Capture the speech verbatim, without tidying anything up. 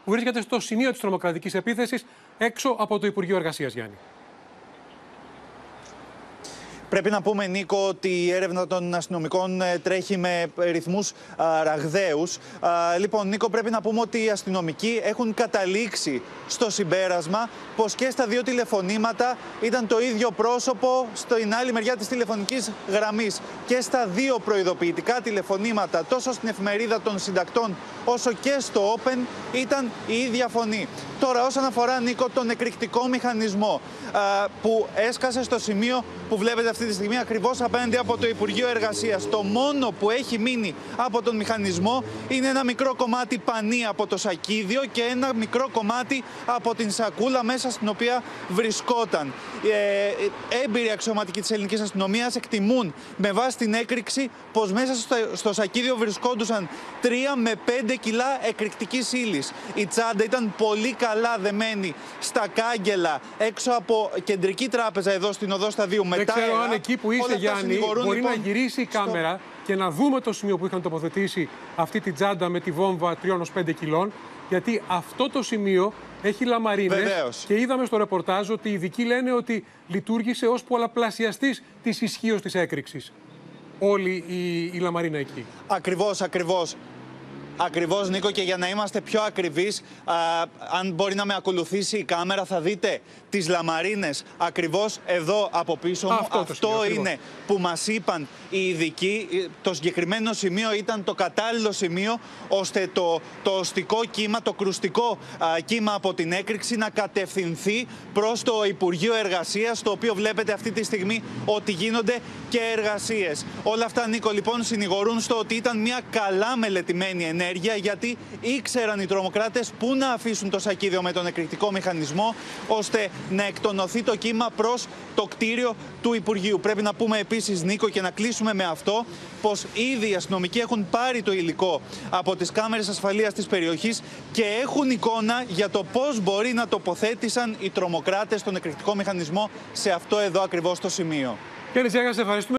που βρίσκεται στο σημείο της τρομοκρατικής επίθεσης έξω από το Υπουργείο Εργασίας, Γιάννη. Πρέπει να πούμε, Νίκο, ότι η έρευνα των αστυνομικών τρέχει με ρυθμούς ραγδαίους. Λοιπόν, Νίκο, πρέπει να πούμε ότι οι αστυνομικοί έχουν καταλήξει στο συμπέρασμα πως και στα δύο τηλεφωνήματα ήταν το ίδιο πρόσωπο στην άλλη μεριά της τηλεφωνικής γραμμής. Και στα δύο προειδοποιητικά τηλεφωνήματα, τόσο στην εφημερίδα των συντακτών όσο και στο Open, ήταν η ίδια φωνή. Τώρα, όσον αφορά, Νίκο, τον εκρηκτικό μηχανισμό που έσκασε στο σημείο που βλέπετε αυτή τη στιγμή ακριβώς απέναντι από το Υπουργείο Εργασίας. Το μόνο που έχει μείνει από τον μηχανισμό είναι ένα μικρό κομμάτι πανί από το σακίδιο και ένα μικρό κομμάτι από την σακούλα μέσα στην οποία βρισκόταν. Ε, έμπειροι αξιωματικοί της ελληνικής αστυνομίας εκτιμούν με βάση την έκρηξη πως μέσα στο, στο σακίδιο βρισκόντουσαν τρία με πέντε κιλά εκρηκτικής ύλης. Η τσάντα ήταν πολύ καλά δεμένη στα κάγκελα έξω από κεντρική τράπεζα εδώ στην οδό Σταδίου. Δεν ξέρω αν εκεί που είσαι, Γιάννη, μπορεί λοιπόν να γυρίσει η κάμερα στο... και να δούμε το σημείο που είχαν τοποθετήσει αυτή τη τσάντα με τη βόμβα τριών έως πέντε κιλών. Γιατί αυτό το σημείο έχει λαμαρίνες. Βεβαίως. Και είδαμε στο ρεπορτάζ ότι οι ειδικοί λένε ότι λειτουργήσε ως πολλαπλασιαστής της ισχύως της έκρηξης. Όλη η, η λαμαρίνα εκεί. Ακριβώς, ακριβώς. Ακριβώς, Νίκο, και για να είμαστε πιο ακριβείς, α, αν μπορεί να με ακολουθήσει η κάμερα, θα δείτε τις λαμαρίνες ακριβώς εδώ από πίσω μου. Αυτό, Αυτό σημείο, είναι ακριβώς που μας είπαν οι ειδικοί. Το συγκεκριμένο σημείο ήταν το κατάλληλο σημείο ώστε το, το οστικό κύμα, το κρουστικό α, κύμα από την έκρηξη να κατευθυνθεί προς το Υπουργείο Εργασίας, το οποίο βλέπετε αυτή τη στιγμή ότι γίνονται και εργασίες. Όλα αυτά, Νίκο, λοιπόν, συνηγορούν στο ότι ήταν μια καλά μελετημένη ενέργεια, γιατί ήξεραν οι τρομοκράτες πού να αφήσουν το σακίδιο με τον εκρηκτικό μηχανισμό ώστε να εκτονωθεί το κύμα προς το κτίριο του Υπουργείου. Πρέπει να πούμε επίσης, Νίκο, και να κλείσουμε με αυτό, πως ήδη οι αστυνομικοί έχουν πάρει το υλικό από τις κάμερες ασφαλείας της περιοχής και έχουν εικόνα για το πώς μπορεί να τοποθέτησαν οι τρομοκράτες τον εκρηκτικό μηχανισμό σε αυτό εδώ ακριβώς το σημείο. Κύριε Ζέγα, σε ευχαριστούμε.